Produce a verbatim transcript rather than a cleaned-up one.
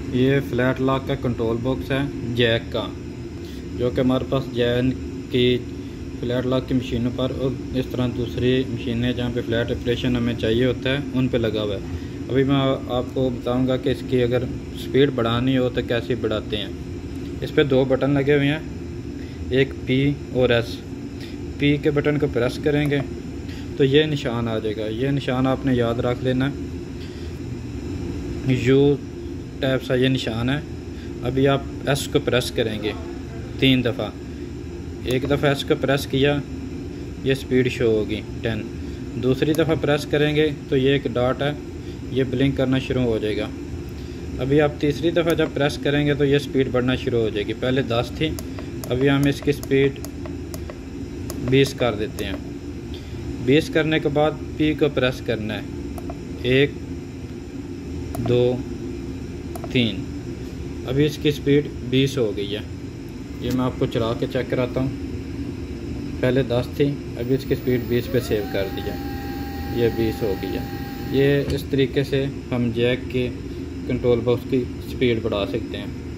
ये flat lock का control box है जैक का, जो कि हमारे पास जैन की फ्लैट लॉक की मशीनों पर और इस तरह दूसरी मशीनें जहाँ पे फ्लैट ऑपरेशन हमें चाहिए होता है उन पे लगा हुआ है। अभी मैं आपको बताऊंगा कि इसकी अगर स्पीड बढ़ानी हो तो कैसे बढ़ाते हैं। इस पर दो बटन लगे हुए हैं, एक पी और एस। पी के बटन को प्रेस करेंगे तो ये निशान आ जाएगा। ये निशान आपने याद रख लेना, यू टाइप सा ये निशान है। अभी आप एस को प्रेस करेंगे तीन दफ़ा। एक दफ़ा एस को प्रेस किया, ये स्पीड शो होगी टेन। दूसरी दफ़ा प्रेस करेंगे तो ये एक डॉट है, ये ब्लिंक करना शुरू हो जाएगा। अभी आप तीसरी दफ़ा जब प्रेस करेंगे तो ये स्पीड बढ़ना शुरू हो जाएगी। पहले दस थी, अभी हम इसकी स्पीड बीस कर देते हैं। बीस करने के बाद पी को प्रेस करना है, एक दो तीन। अभी इसकी स्पीड बीस हो गई है। ये मैं आपको चला के चेक कराता हूँ। पहले दस थी, अभी इसकी स्पीड बीस पे सेव कर दिया, ये बीस हो गई है। ये इस तरीके से हम जैक के कंट्रोल बॉक्स की स्पीड बढ़ा सकते हैं।